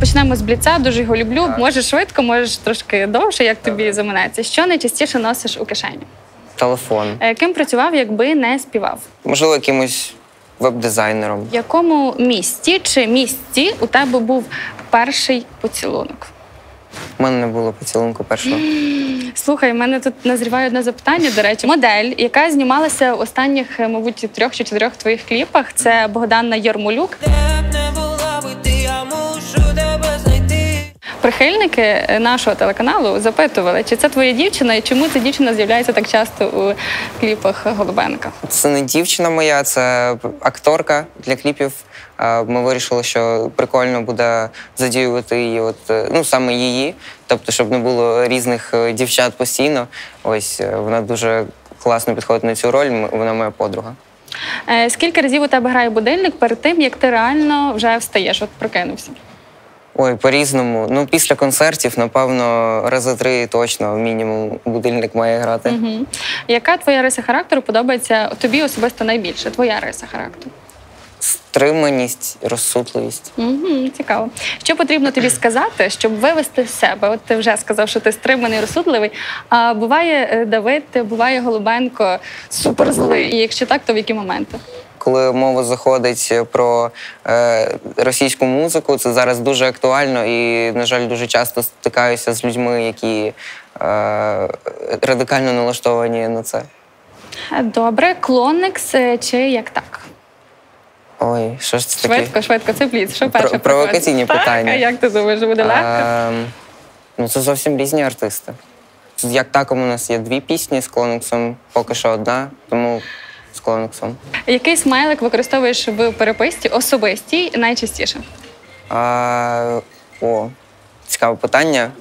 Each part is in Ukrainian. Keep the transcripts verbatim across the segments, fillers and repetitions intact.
почнемо з бліца, дуже його люблю. Так. Можеш швидко, можеш трошки довше, як тобі так. заманеться. Що найчастіше носиш у кишені? Телефон. Ким працював, якби не співав? Можливо, якимось веб-дизайнером. В якому місті чи місці у тебе був перший поцілунок? У мене не було поцілунку першого. Слухай, в мене тут назріває одне запитання, до речі. Модель, яка знімалася в останніх, мабуть, трьох чи чотирьох твоїх кліпах, це Богдана Ярмолюк. Прихильники нашого телеканалу запитували, чи це твоя дівчина і чому ця дівчина з'являється так часто у кліпах Голубенка? Це не дівчина моя, це акторка для кліпів. Ми вирішили, що прикольно буде задіювати її, от, ну, саме її, тобто, щоб не було різних дівчат постійно. Ось, вона дуже класно підходить на цю роль, вона моя подруга. Скільки разів у тебе грає будильник перед тим, як ти реально вже встаєш, от прокинувся? Ой, по-різному. Ну, після концертів, напевно, рази три точно мінімум будильник має грати. Угу. Яка твоя риса характеру подобається тобі особисто найбільше? Твоя риса характеру? Стриманість, розсудливість. Угу, цікаво. Що потрібно тобі сказати, щоб вивести з себе? От ти вже сказав, що ти стриманий, розсудливий. А буває Давид, буває Голубенко суперзлий. І якщо так, то в які моменти? Коли мова заходить про е, російську музику, це зараз дуже актуально і, на жаль, дуже часто стикаюся з людьми, які е, радикально налаштовані на це. Добре. Клонекс чи як так? Ой, що ж це таке? Швидко, швидко, це бліц. Що перше Про, провокаційні так, питання. А як ти думаєш, буде легко? А, ну, це зовсім різні артисти. Як таком у нас є дві пісні з Клонексом, поки що одна, тому з Клонексом. Який смайлик використовуєш в переписці особистій найчастіше? А, о, цікаве питання.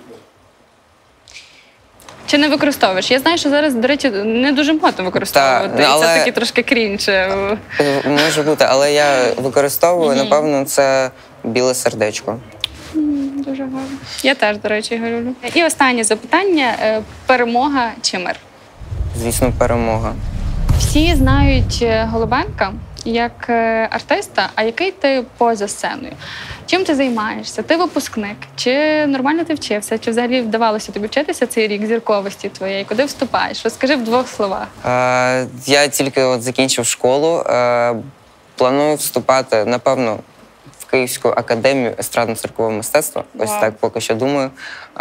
Чи не використовуєш? Я знаю, що зараз, до речі, не дуже модно використовувати. Та, але... І це таки трошки крінж. Може бути, але я використовую, mm-hmm. напевно, це біле сердечко. Mm, дуже гарно. Я теж, до речі, його люблю. І останнє запитання. Перемога чи мир? Звісно, перемога. Всі знають Голубенка як артиста, а який ти поза сценою? Чим ти займаєшся? Ти випускник? Чи нормально ти вчився? Чи взагалі вдавалося тобі вчитися цей рік зірковості твоєї? Куди вступаєш? Розкажи в двох словах. Е, я тільки от закінчив школу. Е, планую вступати, напевно, в Київську академію естрадно-циркового мистецтва. Wow. Ось так поки що думаю. Е,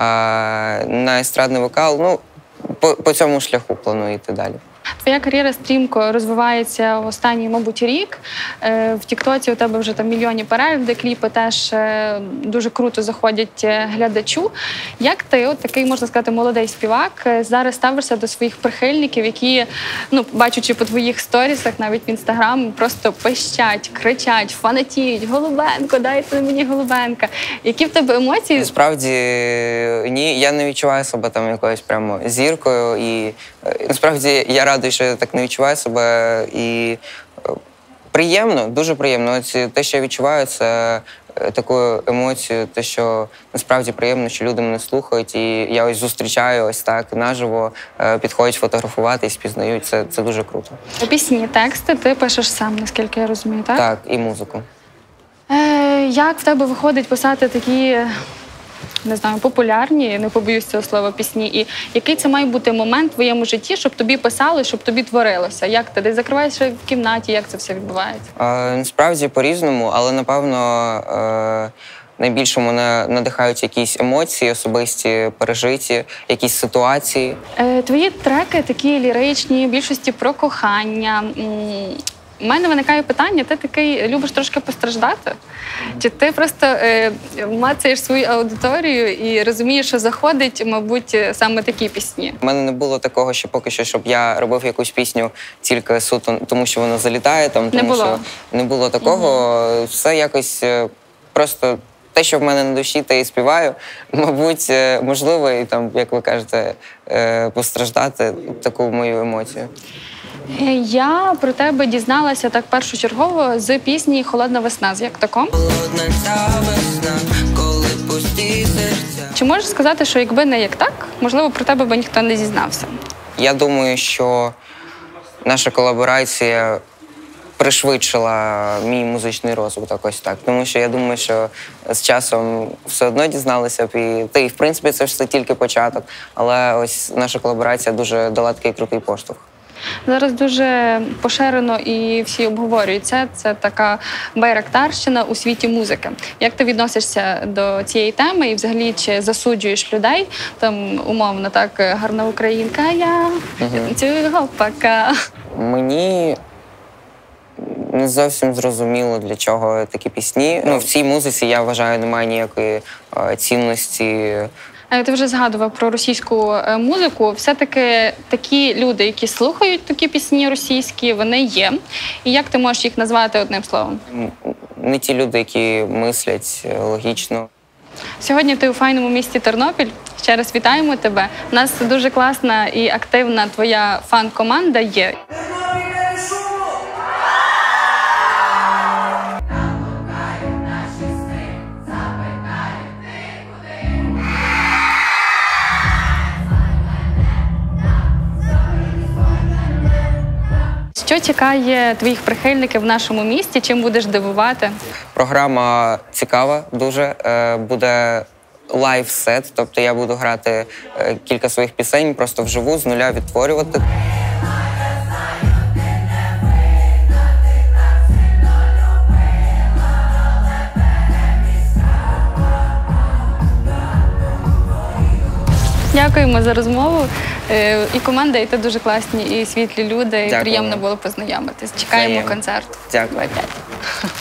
на естрадний вокал, ну, по, по цьому шляху планую йти далі. Твоя кар'єра стрімко розвивається в останній, мабуть, рік. В Тіктоці у тебе вже там мільйонні перегляди, кліпи теж дуже круто заходять глядачу. Як ти, от такий, можна сказати, молодий співак, зараз ставишся до своїх прихильників, які, ну, бачучи по твоїх сторісах, навіть в Інстаграм, просто пищать, кричать, фанатіють: Голубенко, дайте мені Голубенка. Які в тебе емоції? Насправді, ні, я не відчуваю себе там якоюсь прямо зіркою. І насправді я радий, що я так не відчуваю себе, і приємно, дуже приємно. Ось те, що я відчуваю, це таку емоцію, те, що насправді приємно, що люди мене слухають, і я ось зустрічаю ось так наживо, підходять фотографувати і спізнають. Це, це дуже круто. Пісні, тексти ти пишеш сам, наскільки я розумію, так? Так, і музику. Е, як в тебе виходить писати такі, не знаю, популярні, не побоюсь цього слова, пісні? І який це має бути момент в твоєму житті, щоб тобі писали, щоб тобі творилося? Як ти десь закриваєшся в кімнаті, як це все відбувається? А, насправді по-різному, але, напевно, е найбільше мене надихають якісь емоції, особисті, пережиті, якісь ситуації. Е, твої треки такі ліричні, в більшості про кохання. У мене виникає питання: ти такий любиш трошки постраждати? Чи ти просто е, мацаєш свою аудиторію і розумієш, що заходить, мабуть, саме такі пісні? У мене не було такого, що поки що, щоб я робив якусь пісню тільки суто, тому що вона залітає, там, тому не було. що не було такого. Угу. Все якось просто те, що в мене на душі, те і співаю. Мабуть, можливо, і там, як ви кажете, постраждати таку мою емоцію. Я про тебе дізналася так першочергово з пісні «Холодна весна» з Як Таком. Чи можеш сказати, що якби не Як Так, можливо, про тебе би ніхто не зізнався? Я думаю, що наша колаборація пришвидшила мій музичний розвиток, ось так. Тому що я думаю, що з часом все одно дізналися б. І та й, в принципі, це ж все тільки початок. Але ось наша колаборація дуже дала такий крутий поштовх. Зараз дуже поширено і всі обговорюють це. Це така байрактарщина у світі музики. Як ти відносишся до цієї теми і взагалі чи засуджуєш людей? Там умовно так гарна українка, я танцюю гопака. Мені не зовсім зрозуміло, для чого такі пісні. Ну, в цій музиці, я вважаю, немає ніякої е, цінності. Ти вже згадував про російську музику. Все-таки такі люди, які слухають такі пісні російські, вони є. І як ти можеш їх назвати одним словом? Не ті люди, які мислять логічно. Сьогодні ти у файному місті Тернопіль. Ще раз вітаємо тебе. У нас дуже класна і активна твоя фан-команда є. Що чекає твоїх прихильників в нашому місті? Чим будеш дивувати? Програма цікава дуже. Буде лайв-сет, тобто я буду грати кілька своїх пісень, просто вживу, з нуля відтворювати. Дякуємо за розмову. І команда, і ти дуже класні, і світлі люди. І Дякую. приємно було познайомитись. Чекаємо Взаємно. концерт. Дякую. Бай-бай.